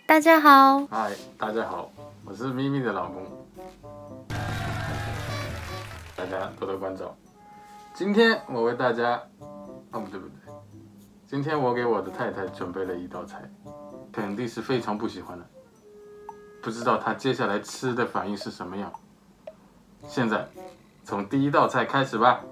大家好， 嗨，大家好，我是咪咪的老公，大家多多关照。今天我为大家，不对，今天我给我的太太准备了一道菜，肯定是非常不喜欢的，不知道她接下来吃的反应是什么样。现在从第一道菜开始吧。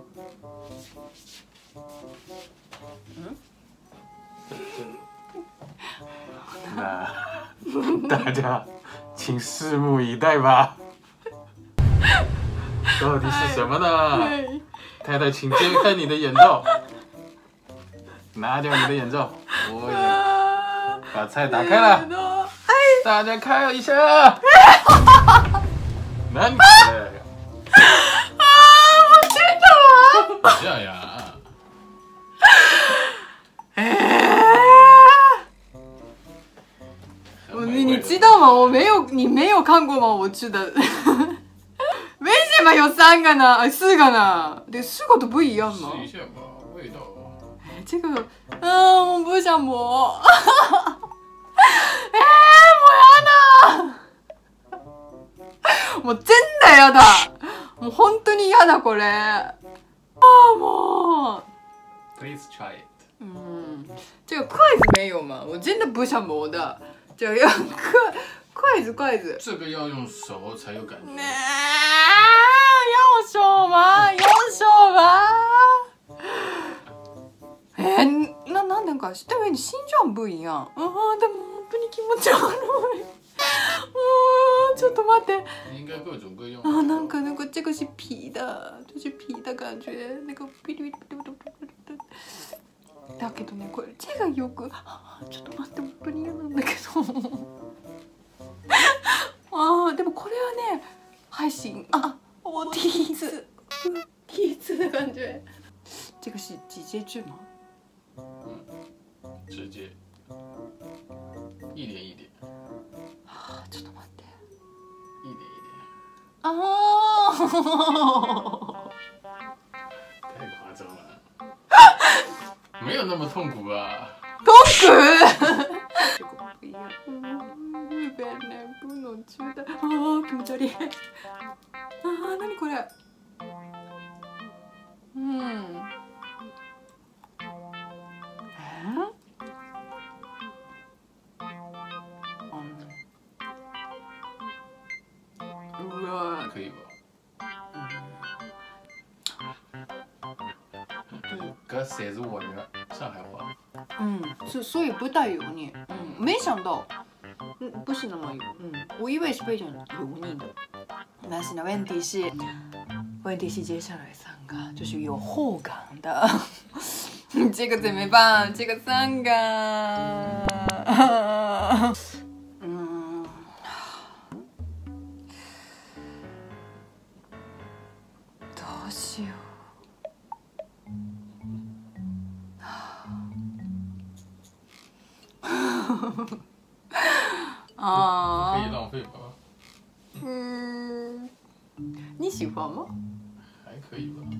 那大家请拭目以待吧。到底是什么呢？太太，请揭开你的眼罩，拿掉你的眼罩。我已经把菜打开了，大家看一下。何これ？ 我知道啊。 这样呀。 你知道吗？你没有看过吗？我吃的。为什么有3个呢？4个呢？对，4个都不一样吗？ 试一下吧，味道。 这个，我不想摸。もうやだ。もう真的やだ。もう本当にやだこれ。もう。 Please try it。 这个筷子没有吗？我真的不想摸的。这个筷子。 这个要用手才有感觉。 用手吗？用手吗？なんか下上に心臓不一样。でも本当に気持ち悪い。ちょっと待って。 应该各种各样。 なんか这个是皮的，就是皮的感觉，那个ピリピリピリピリピリ。だけどね、これ手がよく、ちょっと待って、本当に嫌なんだけど。でもこれはね、还行。我第一次的感觉。这个是直接吃吗？ 直接，一点一点。 ちょっと待って。 一点一点。太夸张了。没有那么痛苦吧？ 痛苦？这个不一样。日本人不能吃的。気持ち悪い。何これ。 可以吧？这写着我的上海话。 所以不太油腻。没想到，不是那么油。我以为是非常油腻的。但是呢，问题是接下来3个就是有后感的。这个怎么办？这个3个。どうしよう。 可以浪费吧？ 你喜欢吗？ 还可以吧。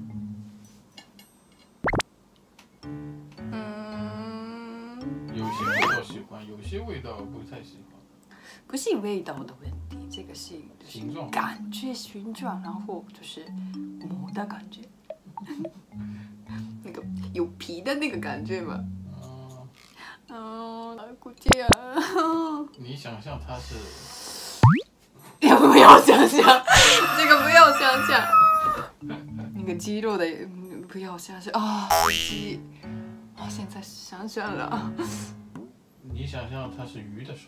有些味道喜欢，有些味道不太喜欢。 不是味道的问题，这个是形状， 感觉形状，然后就是磨的感觉，那个有皮的那个感觉嘛。估计啊。 你想象它是？ 不要想象，这个不要想象。那个肌肉的不要想象鸡。现在想想了。 你想象它是鱼的手。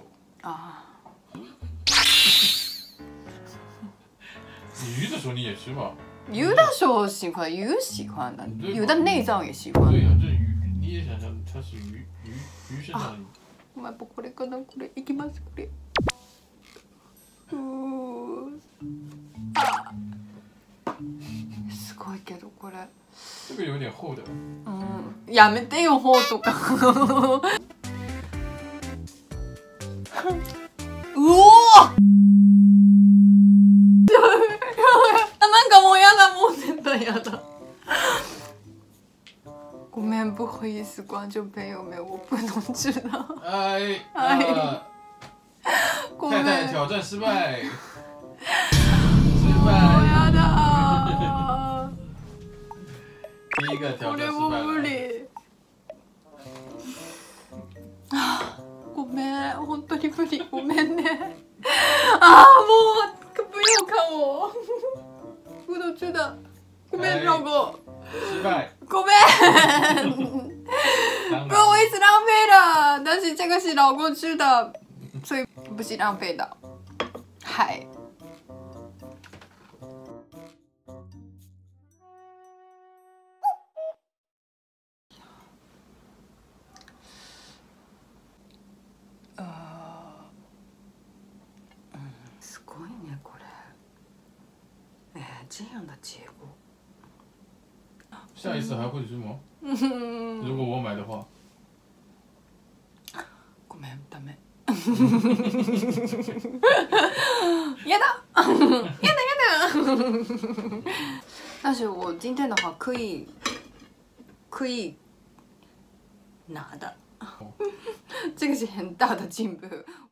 鱼的手你也吃吗？ 鱼的手喜欢，鱼喜欢的，鱼的内脏也喜欢。 对呀，这鱼你也想象它是鱼身上。 これかな、これいきますこれ。すごいけどこれ。 这个有点厚的。 やめてよ厚とか。うおー。なんかもうやだ、もう絶対やだ。ごめん，不好意思，观众朋友们，我不能知道。 ご太めん。 太挑战失败。失もう败。 やだ第一个ー。これ挑战失も無败了。 理。ごめん、本当に無理。ごめんね。ああ、もう不要看我。不能吃的。ごめん，老公。 失败。 ごめん。不好意思，浪费了。但是这个是老公吃的，所以不是浪费的。はい。すごいねこれ。这样的结果。 下一次还会吃吗？如果我买的话。 ごめん、ダメ。やだやだやだ但是我今天的话可以拿的，这个是很大的进步。